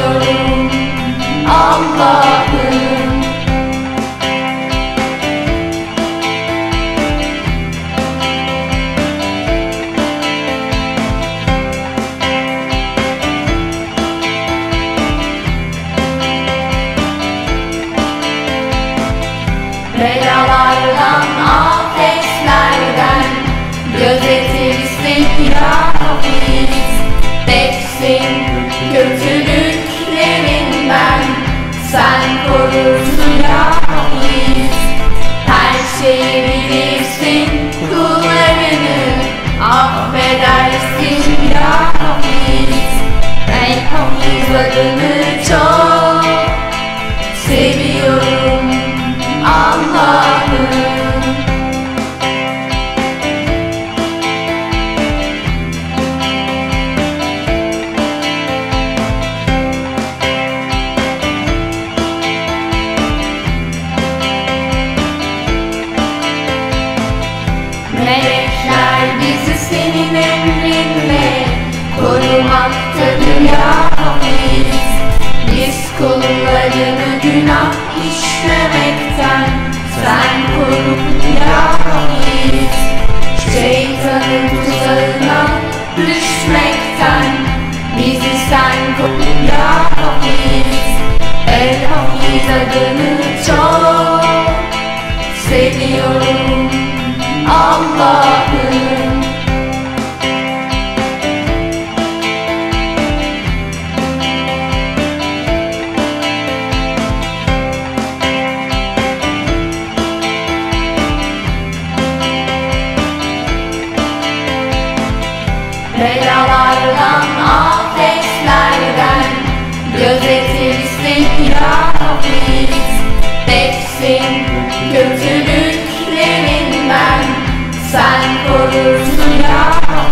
seviyorum Allah'ım. Belalardan, afetlerden gözetirsin ya Hafiz. Teksin kötülüklerinden, sen korursun ya Hafiz. Her şeyi bilirsin, kullarını affedersin ya Hafiz. El Hafiz adını çok seviyorum Allah'ım. Melekler bizi senin emrinle korumaktadır ya Hafiz. Biz kullarını günah işlemekten sen koru ya Hafiz. Şeytanın tuzağına düşmekten bizi sen koru ya Hafiz. El Hafiz adını çok seviyorum Allah'ım. Belalardan, afetlerden gözetirsin ya Hafiz. Teksin kötülüklerinden, sen korursun ya Hafiz.